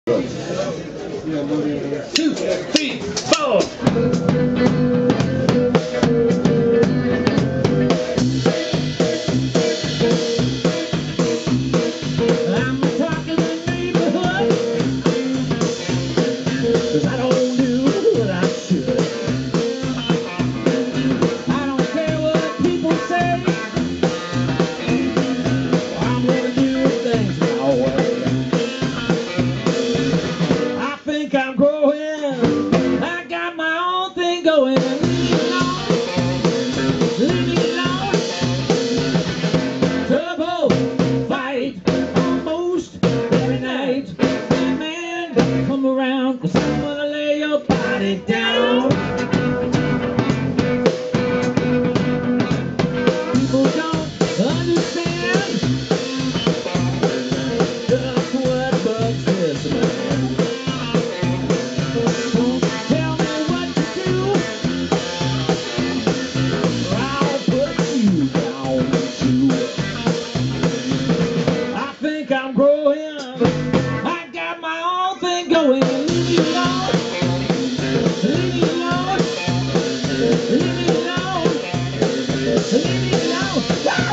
2, 3, 4. I'm growing. I got my own thing going. Leave me alone. Trouble, fight, almost every night. That man come around, 'cause I'm gonna lay your body down. People don't understand just what bugs this man. I'm growing. I got my own thing going. Leave me alone. Leave me alone. Leave me alone. Leave me alone.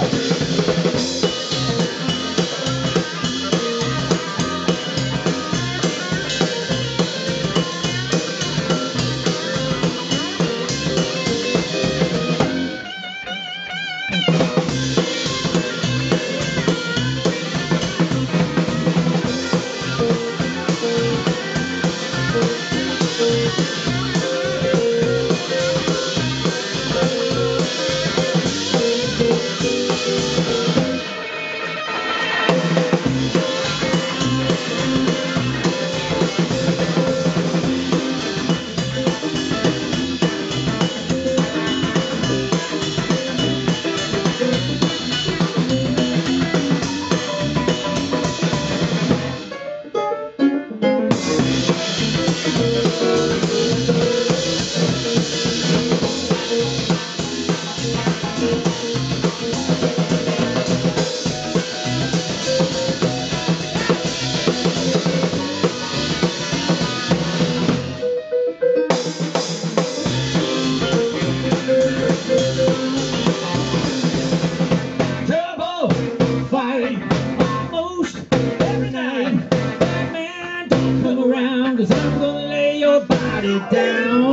Cause I'm gonna lay your body down.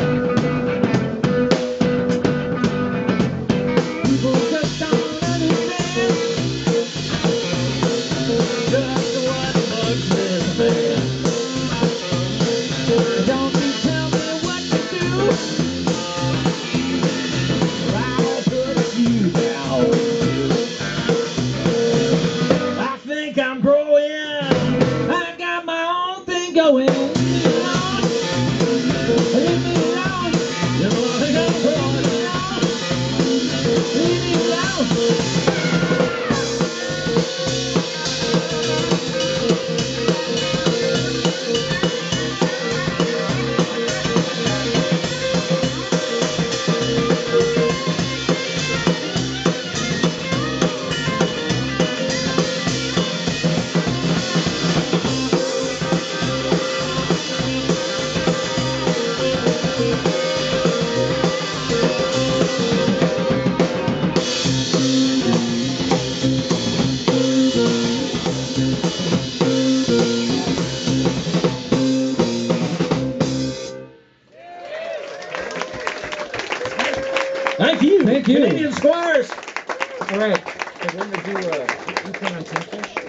People just don't understand just what bugs this man. Don't you tell me what to do, or I'll put you down. I think I'm growing. I got my own thing going. Thank you. Thank you. Canadian Squires. All right. So we're going to do a on Kingfish.